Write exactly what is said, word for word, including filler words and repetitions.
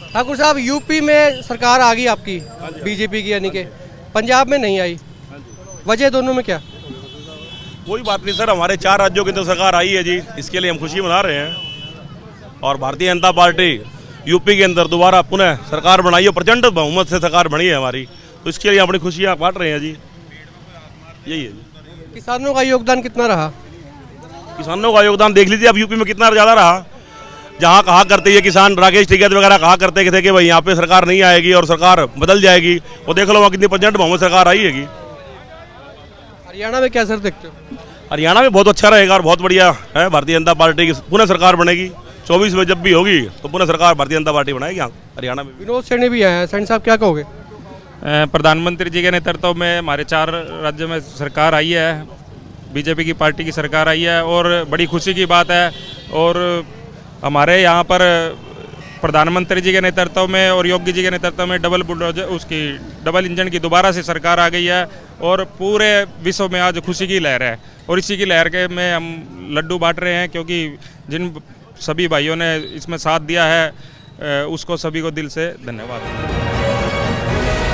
ठाकुर साहब, यूपी में सरकार आ गई आपकी बीजेपी की, यानी कि पंजाब में नहीं आई, वजह दोनों में क्या? कोई बात नहीं सर, हमारे चार राज्यों की तो सरकार आई है जी, इसके लिए हम खुशी मना रहे हैं। और भारतीय जनता पार्टी यूपी के अंदर दोबारा पुनः सरकार बनाई है, प्रचंड बहुमत से सरकार बनी है हमारी, तो इसके लिए अपनी खुशियाँ बांट रहे हैं जी, यही है जी। किसानों का योगदान कितना रहा? किसानों का योगदान देख लीजिए अब यूपी में कितना ज़्यादा रहा। जहाँ कहा करते ये किसान राकेश टिकैत वगैरह कहा करते थे कि भाई यहाँ पे सरकार नहीं आएगी और सरकार बदल जाएगी, वो देख लो वहाँ कितनी प्रचंड बहुमत सरकार आई है। हरियाणा में क्या सर देखते हो? हरियाणा में बहुत अच्छा रहेगा और बहुत बढ़िया है, भारतीय जनता पार्टी की पुनः सरकार बनेगी। चौबीस में जब भी होगी तो पुनः सरकार भारतीय जनता पार्टी बनाएगी यहाँ हरियाणा में। विनोद सैनी भी आए हैं, सैनी साहब क्या कहोगे? प्रधानमंत्री जी के नेतृत्व में हमारे चार राज्य में सरकार आई है, बीजेपी की पार्टी की सरकार आई है और बड़ी खुशी की बात है। और हमारे यहाँ पर प्रधानमंत्री जी के नेतृत्व में और योगी जी के नेतृत्व में डबल बुलडोजर उसकी डबल इंजन की दोबारा से सरकार आ गई है और पूरे विश्व में आज खुशी की लहर है। और इसी की लहर के में हम लड्डू बांट रहे हैं, क्योंकि जिन सभी भाइयों ने इसमें साथ दिया है उसको सभी को दिल से धन्यवाद।